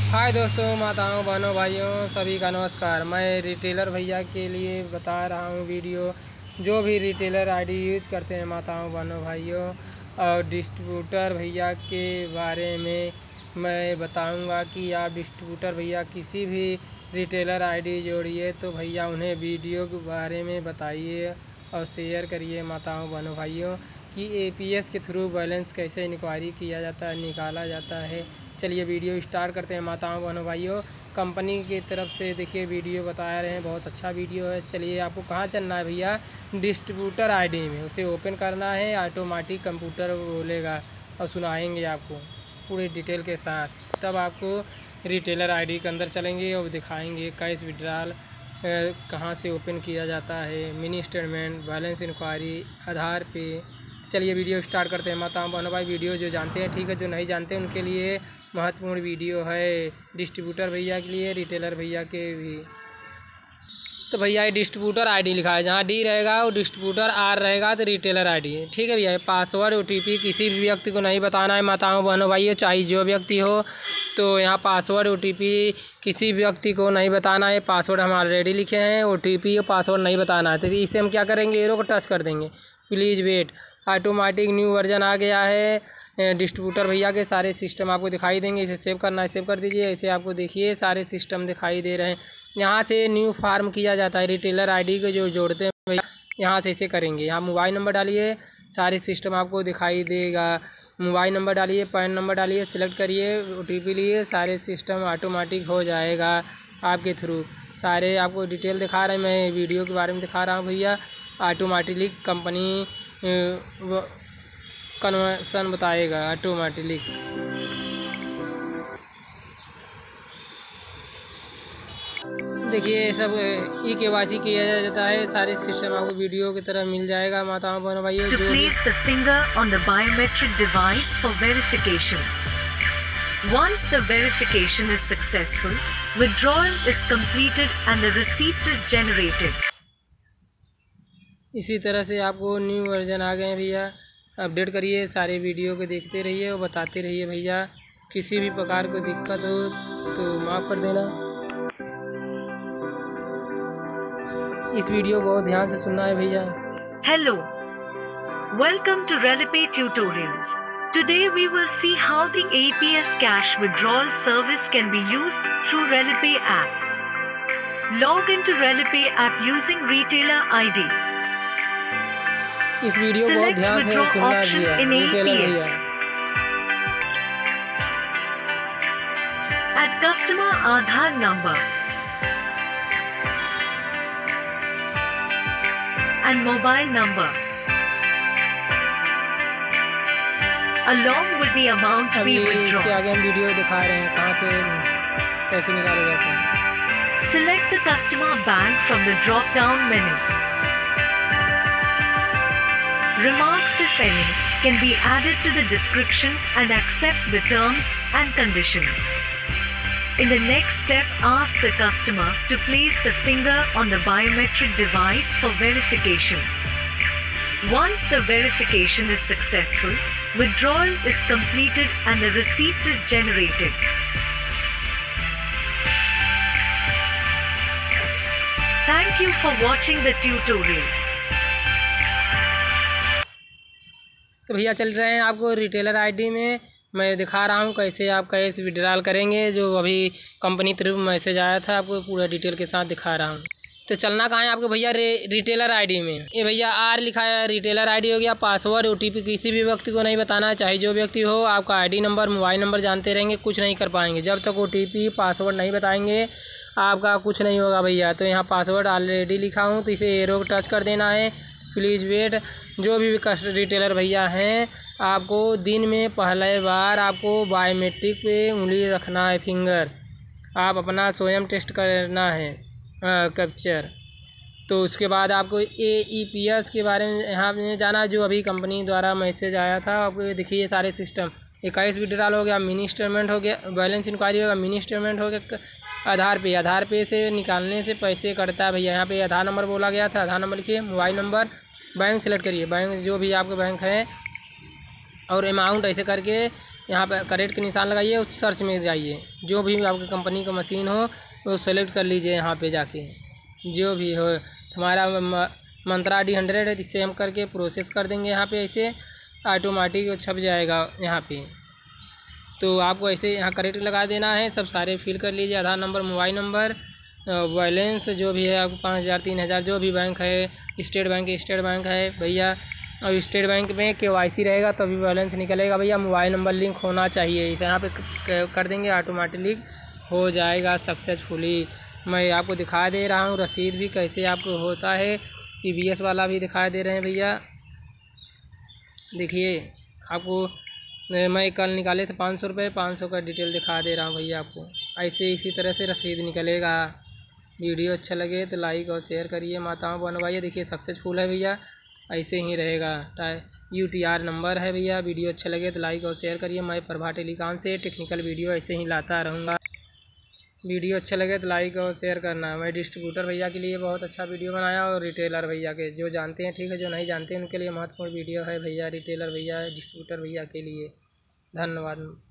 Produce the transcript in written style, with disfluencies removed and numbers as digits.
हाय दोस्तों, माताओं, बहनों, भाइयों, सभी का नमस्कार। मैं रिटेलर भैया के लिए बता रहा हूँ वीडियो। जो भी रिटेलर आईडी यूज करते हैं माताओं, बहनों, भाइयों और डिस्ट्रीब्यूटर भैया के बारे में मैं बताऊँगा कि आप डिस्ट्रीब्यूटर भैया किसी भी रिटेलर आईडी जोड़िए तो भैया उन्हें वीडियो के बारे में बताइए और शेयर करिए माताओं, बहनों, भाइयों कि एपीएस के थ्रू बैलेंस कैसे इंक्वायरी किया जाता है, निकाला जाता है। चलिए वीडियो स्टार्ट करते हैं माताओं, बहनों, भाइयों। कंपनी की तरफ से देखिए वीडियो बता रहे हैं, बहुत अच्छा वीडियो है। चलिए आपको कहाँ चलना है भैया, डिस्ट्रीब्यूटर आईडी में उसे ओपन करना है। ऑटोमेटिक कंप्यूटर बोलेगा और सुनाएंगे आपको पूरे डिटेल के साथ। तब आपको रिटेलर आईडी के अंदर चलेंगे और दिखाएंगे कैश विड्रॉल कहाँ से ओपन किया जाता है, mini statement, balance inquiry, Aadhaar pay. चलिए वीडियो स्टार्ट करते हैं माताओं, बहनों, भाई। वीडियो जो जानते हैं ठीक है, जो नहीं जानते उनके लिए महत्वपूर्ण वीडियो है, डिस्ट्रीब्यूटर भैया के लिए, रिटेलर भैया के भी। तो भैया ये डिस्ट्रीब्यूटर आईडी लिखा है, जहाँ डी रहेगा वो डिस्ट्रीब्यूटर, आर रहेगा तो रिटेलर आईडी है। ठीक है भैया। पासवर्ड ओटीपी किसी भी व्यक्ति को नहीं बताना है माताओं, बहनों, भाइयों, चाहे जो व्यक्ति हो। तो यहाँ पासवर्ड ओटीपी किसी व्यक्ति को नहीं बताना है। पासवर्ड हम ऑलरेडी लिखे हैं, ओटीपी और पासवर्ड नहीं बताना है। तो इसे हम क्या करेंगे, एरो को टच कर देंगे। Please wait. Automatic new version आ गया है डिस्ट्रीब्यूटर भैया के। सारे सिस्टम आपको दिखाई देंगे। इसे सेव करना है, सेव कर दीजिए। ऐसे आपको देखिए सारे सिस्टम दिखाई दे रहे हैं। यहाँ से न्यू फार्म किया जाता है रिटेलर आईडी को जो जोड़ते हैं भैया, यहाँ से इसे करेंगे। यहाँ मोबाइल नंबर डालिए, सारे सिस्टम आपको दिखाई देगा। मोबाइल नंबर डालिए, पैन नंबर डालिए, सिलेक्ट करिए, ओटीपी लिए, सारे सिस्टम ऑटोमेटिक हो जाएगा आपके थ्रू। सारे आपको डिटेल दिखा रहे हैं, मैं वीडियो के बारे में दिखा रहा हूँ भैया। ऑटोमेटिकली कंपनी कन्वर्सन बताएगा ऑटोमेटिकली। देखिए सब KYC किया जाता है। सारे सिस्टम आपको वीडियो की तरह मिल जाएगा माताओं, बहनों, भाइयों। To place the finger on the biometric device for verification. Once the verification is successful, withdrawal is completed and the receipt is generated. इसी तरह से आपको न्यू वर्जन आ गए हैं भैया। अपडेट करिए, सारे वीडियो को देखते रहिए और बताते रहिए भैया। किसी भी प्रकार को दिक्कत हो तो माफ़ कर देना। इस वीडियो को बहुत ध्यान से सुनना है भैया। Hello. Welcome to Relipay Tutorials. Today we will see how the APS cash withdrawal service can be used through Relipay app. Log into Relipay app using retailer ID. इस वीडियो को बहुत Select ध्यान से withdraw सुनना option भैया, in retailer APS. भैया। Add customer Aadhaar number and mobile number along with the amount अभी we इसके withdraw. आगे हम वीडियो दिखा रहे हैं कहाँ से पैसे निकाले जाते हैं। Select the customer bank from the drop-down menu. Remarks, if any, can be added to the description and accept the terms and conditions. In the next step, ask the customer to place the finger on the biometric device for verification. Once the verification is successful, withdrawal is completed and the receipt is generated. Thank you for watching the tutorial. तो भैया चल रहे हैं आपको retailer ID में। मैं दिखा रहा हूँ कैसे आप कैश विड्रॉल करेंगे। जो अभी कंपनी थ्रू मैसेज आया था, आपको पूरा डिटेल के साथ दिखा रहा हूँ। तो चलना कहाँ है आपको भैया, रिटेलर आईडी में। ये भैया आर लिखा है, रिटेलर आईडी हो गया। पासवर्ड ओटीपी किसी भी व्यक्ति को नहीं बताना है, चाहे जो व्यक्ति हो। आपका आईडी नंबर, मोबाइल नंबर जानते रहेंगे, कुछ नहीं कर पाएंगे जब तक ओटीपी पासवर्ड नहीं बताएंगे, आपका कुछ नहीं होगा भैया। तो यहाँ पासवर्ड ऑलरेडी लिखा हूँ, तो इसे एरो टच कर देना है। Please wait. जो भी रिटेलर भैया हैं, आपको दिन में पहले बार आपको बायोमेट्रिक पे उंगली रखना है, फिंगर। आप अपना स्वयं टेस्ट करना है कैप्चर। तो उसके बाद आपको AEPS के बारे में यहाँ में जाना, जो अभी कंपनी द्वारा मैसेज आया था। आपको देखिए सारे सिस्टम, 21 विड्रॉल हो गया, मिनी स्टेटमेंट हो गया, बैलेंस इंक्वायरी होगा, मिनी स्टेटमेंट हो गया, आधार पे से निकालने से पैसे कटता है भैया। यहाँ पे आधार नंबर बोला गया था, आधार नंबर लिखिए, मोबाइल नंबर, बैंक सेलेक्ट करिए, बैंक जो भी आपके बैंक है, और अमाउंट ऐसे करके यहाँ पर करेक्ट के निशान लगाइए, उस सर्च में जाइए, जो भी आपकी कंपनी का मशीन हो वो सेलेक्ट कर लीजिए यहाँ पे जाके, जो भी हो। हमारा मंत्रा D100 है, इससे हम करके प्रोसेस कर देंगे यहाँ पे, ऐसे ऑटोमेटिक छप जाएगा यहाँ पे। तो आपको ऐसे यहाँ करेक्ट लगा देना है, सब सारे फिल कर लीजिए, Aadhaar number, mobile number, balance जो भी है आपको 5000 3000 जो भी बैंक है, स्टेट बैंक है भैया, और स्टेट बैंक में KYC रहेगा तभी बैलेंस निकलेगा भैया। मोबाइल नंबर लिंक होना चाहिए, इसे यहाँ पे कर देंगे, ऑटोमेटिकली हो जाएगा सक्सेसफुली। मैं आपको दिखा दे रहा हूँ रसीद भी कैसे आपको होता है, PBS वाला भी दिखा दे रहे हैं भैया। देखिए आपको मैं कल निकाले थे 500 रुपये, 500 का डिटेल दिखा दे रहा हूँ भैया आपको। ऐसे इसी तरह से रसीद निकलेगा। वीडियो अच्छा लगे तो लाइक और शेयर करिए माताओं बहनों भाइयों। देखिए सक्सेसफुल है भैया, ऐसे ही रहेगा। UTR नंबर है भैया। वीडियो अच्छा लगे तो लाइक और शेयर करिए। मैं प्रभा टेलीकॉम से टेक्निकल वीडियो ऐसे ही लाता रहूँगा। वीडियो अच्छा लगे तो लाइक और शेयर करना। मैं डिस्ट्रीब्यूटर भैया के लिए बहुत अच्छा वीडियो बनाया, और रिटेलर भैया के जो जानते हैं ठीक है, जो नहीं जानते हैं उनके लिए महत्वपूर्ण वीडियो है भैया। रिटेलर भैया, डिस्ट्रीब्यूटर भैया के लिए धन्यवाद।